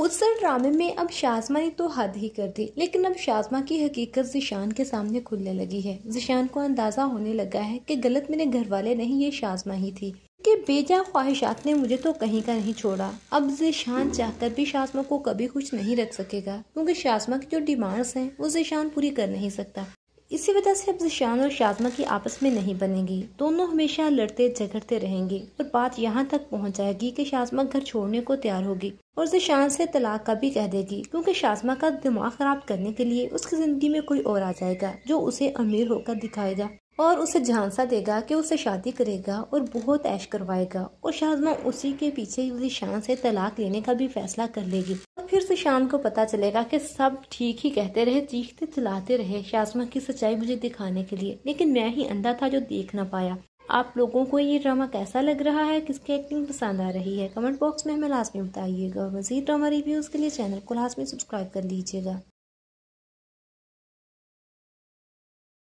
मुझसे ड्रामे में अब शाज़मा ने तो हद ही कर दी, लेकिन अब शाज़मा की हकीकत ज़ीशान के सामने खुलने लगी है। ज़ीशान को अंदाजा होने लगा है कि गलत मेरे घर वाले नहीं, ये शाज़मा ही थी कि बेजा ख्वाहिशात ने मुझे तो कहीं का नहीं छोड़ा। अब ज़ीशान चाहकर भी शाज़मा को कभी खुश नहीं रख सकेगा, क्योंकि शाज़मा की जो डिमांड्स हैं वो ज़ीशान पूरी कर नहीं सकता। इसी वजह से अब ज़ीशान और शाज़मा की आपस में नहीं बनेगी, दोनों हमेशा लड़ते झगड़ते रहेंगे और बात यहाँ तक पहुँच जाएगी कि शाज़मा घर छोड़ने को तैयार होगी और ज़ीशान से तलाक का भी कह देगी, क्योंकि शाज़मा का दिमाग खराब करने के लिए उसकी जिंदगी में कोई और आ जाएगा जो उसे अमीर होकर दिखाएगा और उसे झांसा देगा कि उसे शादी करेगा और बहुत ऐश करवाएगा, और शाज़मा उसी के पीछे ज़ीशान से तलाक लेने का भी फैसला कर लेगी। और फिर ज़ीशान को पता चलेगा कि सब ठीक ही कहते रहे, चीखते चिल्लाते रहे शाज़मा की सच्चाई मुझे दिखाने के लिए, लेकिन मैं ही अंधा था जो देख ना पाया। आप लोगों को ये ड्रामा कैसा लग रहा है, किसकी एक्टिंग पसंद आ रही है, कमेंट बॉक्स में हमें लाजमी बताइएगा। और मज़ीद ड्रामा रिव्यूज़ के लिए चैनल को लाजमी सब्सक्राइब कर लीजिएगा।